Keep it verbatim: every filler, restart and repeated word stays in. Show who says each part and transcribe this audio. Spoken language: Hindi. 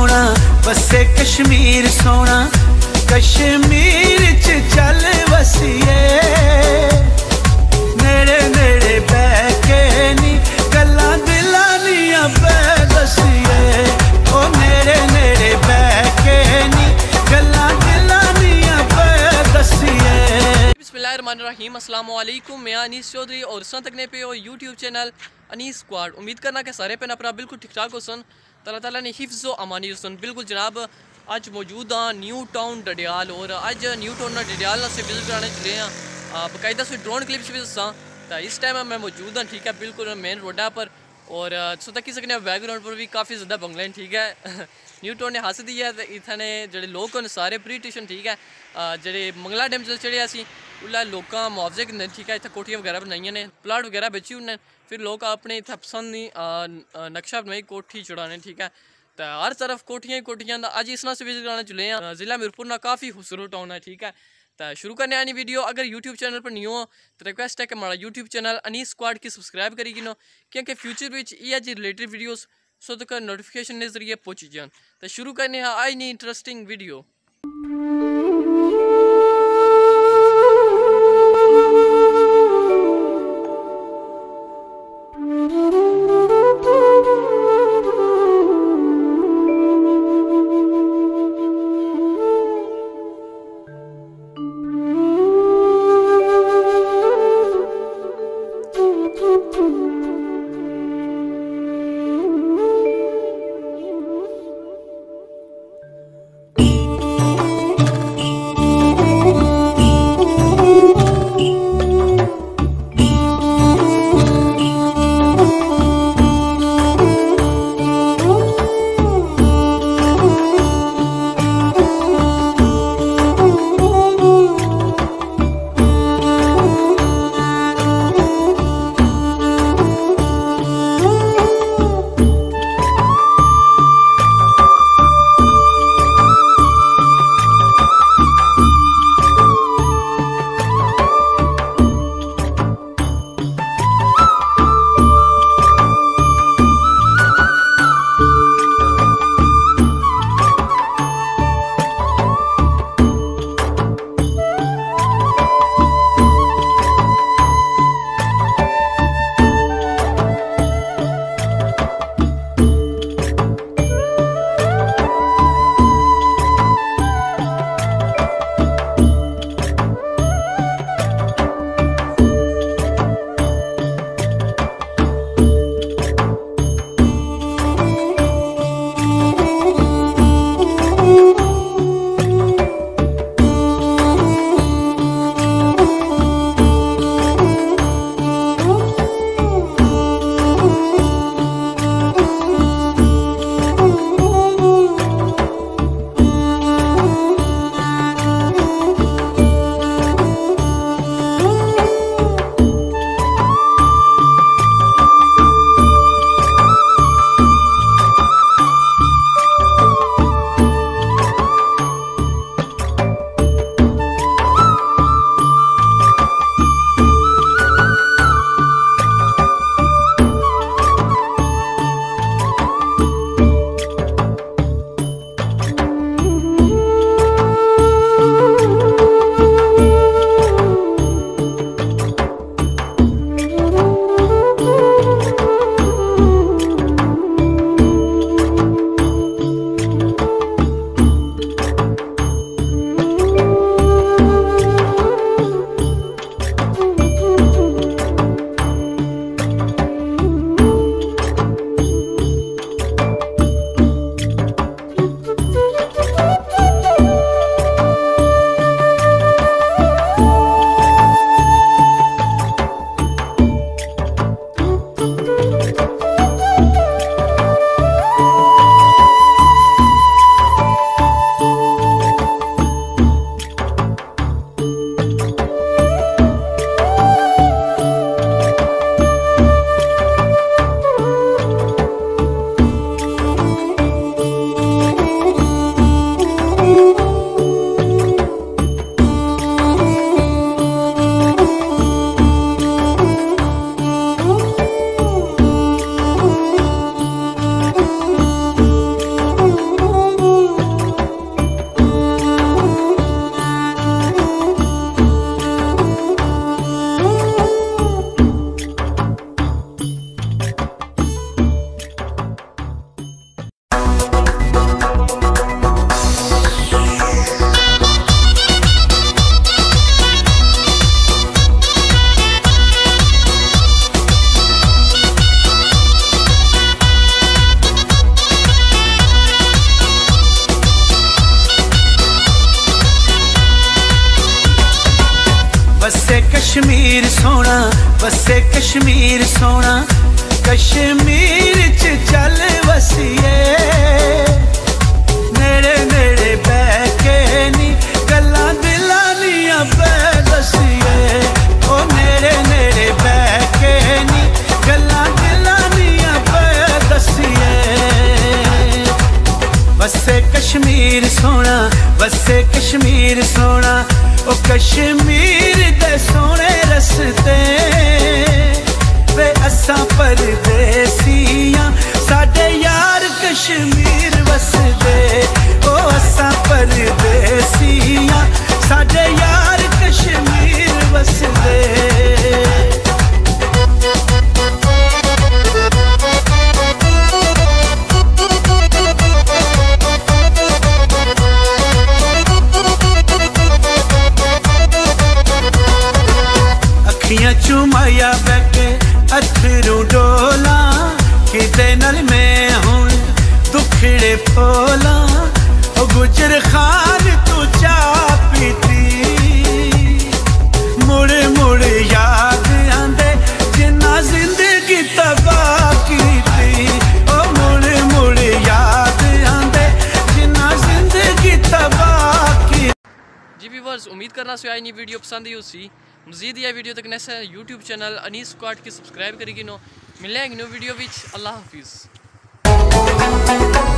Speaker 1: सोना, बसे कश्मीर सोना, कश्मीर च चल वसिए, नेड़े नेड़े बैके नी गल्लां दिलां दियां पै दसिए, ओ नेड़े नेड़े बैके नी गल्लां दिलां दियां पै दसिए।
Speaker 2: बिस्मिल्लाहिर्रहमानिर्रहीम, अस्सलाम वालेकुम। मैं अनीस चौधरी और सन तकने पे और यूट्यूब चैनल अनीस स्क्वाड। उम्मीद करना कि सारे पेन अपना बिल्कुल ठीक ठाक हो सन, अल्लाह ताला ने हिफ्ज़ व अमानी हो सन। बिल्कुल जनाब, अज मौजूद हाँ न्यू टाउन डडियाल और अज न्यू टाउन डडियाल से विजिट कराने चले हैं। बाकायदा से ड्रोन क्लिप्स भी दसा, तो इस टाइम मैं मौजूद हाँ, ठीक है, बिल्कुल मेन रोडा पर। और सो तक सकने बैकग्राउंड पर भी काफ़ी ज़्यादा बंगले हैं, ठीक है। न्यू टाउन ने हस दी है, इतने जोड़े लोग हैं सारे ब्रिटिशन, ठीक है, जेडे मंगला डैम चल चढ़े असी उल्ला लोग मुआवजे किन्ने, ठीक है, इतने कोठियाँ वगैरह बनाई ने, प्लाट वगैरह बेची उन्हें, फिर लोग अपने इतना पसंद नहीं नक्शा बनाई कोठी चढ़ाने, ठीक है, तो हर तरफ कोठियाँ ही कोठियाँ। अज इस से विजिट कराने चले हैं। ज़िला मीरपुर ना काफ़ी खूबसूरत टाउन है, ठीक है। तो शुरू करने आनी वीडियो। अगर यूट्यूब चैनल पर न्यू हो तो रिक्वेस्ट है कि हमारा यूट्यूब चैनल अनीस स्क्वाड की सब्सक्राइब करी गिनो, क्योंकि फ्यूचर में ये जी रिलेटेड वीडियोस सो तक नोटिफिकेशन के जरिए पहुँची जान। तो शुरू करने आई नहीं इंटरेस्टिंग वीडियो।
Speaker 1: कश्मीर सोना बसे कश्मीर सोना कश्मीर च चल वसीए नेड़े नेड़े बह के नी गल्लां दिलां दियां पै दसीए ओ नेड़े नेड़े बह के नी गल्लां दिलां दियां पै दसीए बसे कश्मीर सोना बसे कश्मीर सोना ओ कश्मीर दे सोने रस्ते वे असां परदेसियां साडे यार कश्मीर वसदे ओ असां परदेसियां साडे यार कश्मीर वसदे चुमाया बैठे अथरू डोला किते नाल मैं हुण दुखड़े फोला ओ गुजर खान तू चा पीती मुड़ मुड़ याद आंदे जिन्ना जिंदगी तबाह कीती ओ मुड़ मुड़ याद आंदे जिन्ना जिंदगी तबाह की।
Speaker 2: जी व्यूअर्स, उम्मीद करना से आई नी वीडियो पसंद ही उसी मजीद यह वीडियो तक नैसा यूट्यूब चैनल अनीस स्क्वाड की सब्सक्राइब करेगी नो मिलेंगे न्यू वीडियो विच। अल्लाह हाफिज़।